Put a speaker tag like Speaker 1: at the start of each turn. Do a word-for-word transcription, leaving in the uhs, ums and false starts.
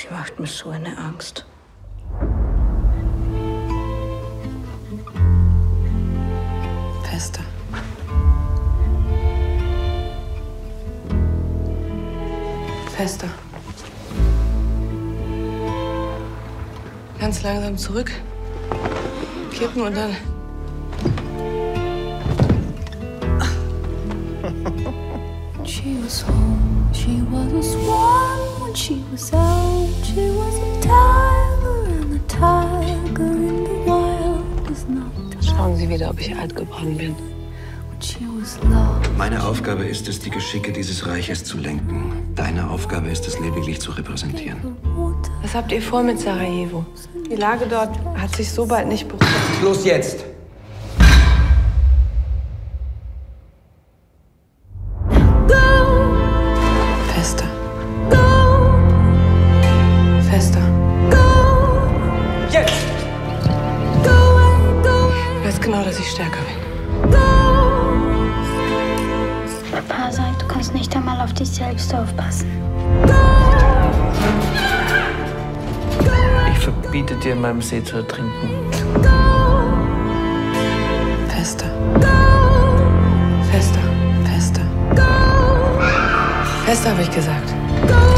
Speaker 1: Sie macht mir so eine Angst.
Speaker 2: Fester. Fester. Ganz langsam zurück. Kippen und dann...
Speaker 3: She was home, she was a swan when she was out. She was a tiger and the tiger in the wild was not.
Speaker 2: Schauen Sie wieder, ob ich alt geworden bin.
Speaker 3: She was lost.
Speaker 4: Meine Aufgabe ist es, die Geschicke dieses Reiches zu lenken. Deine Aufgabe ist es, lediglich zu repräsentieren.
Speaker 2: Was habt ihr vor mit Sarajevo? Die Lage dort hat sich so bald nicht beruhigt.
Speaker 5: Schluss jetzt!
Speaker 2: Fester. Fester.
Speaker 5: Jetzt!
Speaker 2: Ich weiß genau, dass ich stärker bin.
Speaker 6: Papa sagt, du kannst nicht einmal auf dich selbst aufpassen.
Speaker 5: Ich verbiete dir, in meinem See zu ertrinken.
Speaker 2: Fester. Fester. Fester. Fester, habe ich gesagt.